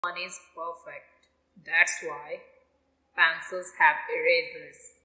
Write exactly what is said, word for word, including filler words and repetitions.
one is perfect. That's why pencils have erasers.